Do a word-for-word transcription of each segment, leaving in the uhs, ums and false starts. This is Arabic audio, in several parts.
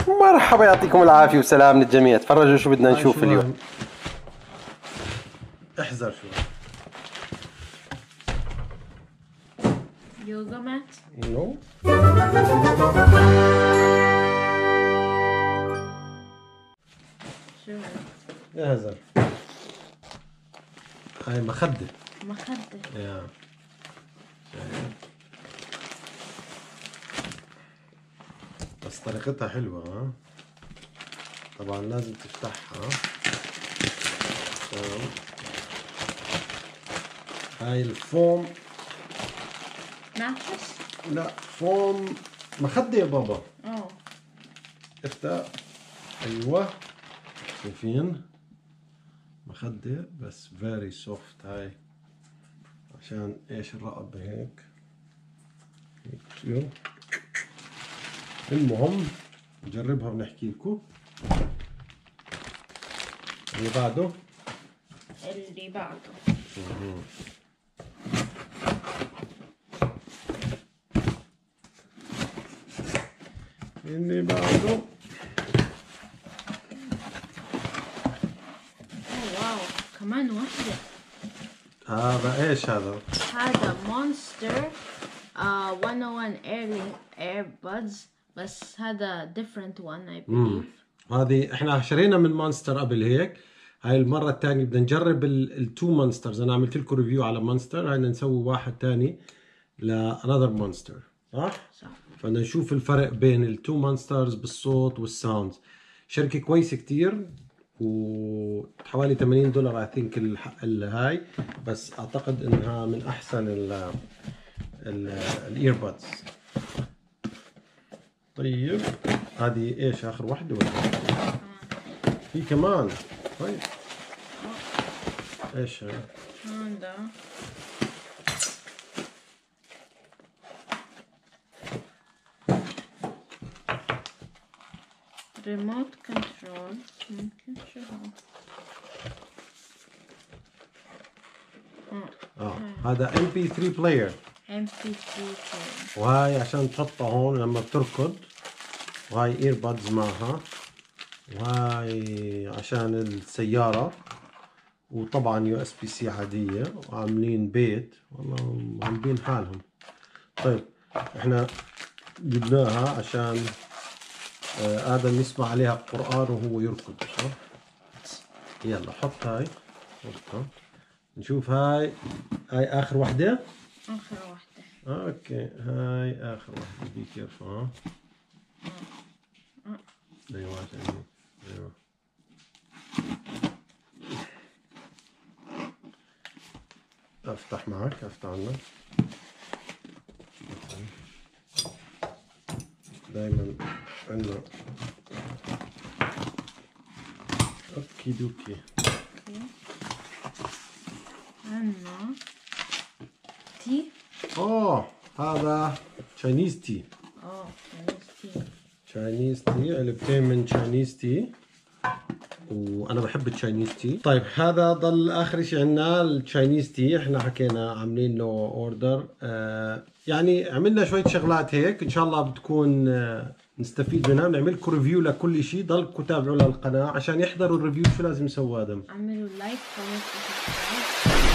مرحبا، يعطيكم العافية وسلام للجميع. تفرجوا شو بدنا نشوف اليوم. احذر شوي. يوغا مات. نو. شو احذر. هاي مخدة. مخدة. يا بس طريقتها حلوة. ها طبعا لازم تفتحها. تمام. هاي الفوم. ناتشس. لا فوم مخدة يا بابا. اه افتح. ايوه شايفين مخدة بس فيري سوفت. هاي عشان ايش الرقبة هيك هيك تصير. المهم نجربها ونحكي لكم. اللي بعده اللي بعده اللي بعده اوه واو، كمان واحدة. هذا ايش هذا؟ هذا مونستر آه مية وواحد اير ايربودز، بس هذا different one I believe. هذه احنا شرينا من مونستر قبل هيك. هاي المرة الثانية بدنا نجرب التو مونسترز. انا عملت لكم ريفيو على مونستر، هاي بدنا نسوي واحد ثاني لانذر مونستر، صح؟ صح. فبدنا نشوف الفرق بين التو مونسترز بالصوت والساوندز. شركة كويسة كتير وحوالي ثمانين دولار اي ثينك الهاي، بس اعتقد انها من احسن ال الايربودز. طيب هذه ايش اخر واحدة ولا في كمان؟ طيب ايش هاي؟ هذا ريموت كنترول. ممكن شو هو؟ اه هذا ام بي ثري بلاير. ام بي ثري. وهاي عشان تحطها هون لما بتركض، وهاي ايربودز معها، وهاي عشان السيارة، وطبعا يو اس بي سي عادية، وعاملين بيت. والله مهمبين حالهم. طيب احنا جبناها عشان آه ادم يسمع عليها القرآن وهو يركض، صح؟ يلا حط هاي، حطها نشوف. هاي هاي اخر وحدة. اخر واحدة. اوكي هاي اخر واحدة. بي كيرفول. ها ايوه عشان ايوه. افتح معك، افتح عنك. دايما عندنا اوكي دوكي. عندنا تي. اوه هذا تشاينيز تي. اه تي. تشاينيز تي، علبتين من تشاينيز تي، وانا بحب التشاينيز تي. طيب هذا ضل اخر شيء عندنا التشاينيز تي. احنا حكينا عاملين له اوردر. آه يعني عملنا شويه شغلات هيك، ان شاء الله بتكون آه نستفيد منها. بنعمل لكم ريفيو لكل شيء. ضلكم تابعوا للقناه عشان يحضروا الريفيو. شو لازم يسووا ادم؟ اعملوا لايك كومنت وسبسكرايب.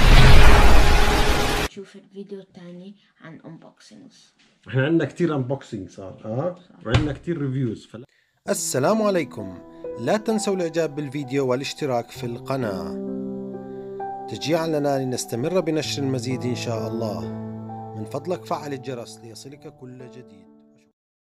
شوف الفيديو الثاني عن انبوكسينجز. احنا عندنا كثير انبوكسينج صار اه وعندنا كثير ريفيوز. فل... السلام عليكم. لا تنسوا الاعجاب بالفيديو والاشتراك في القناة تشجيعا لنا لنستمر بنشر المزيد ان شاء الله. من فضلك فعل الجرس ليصلك كل جديد.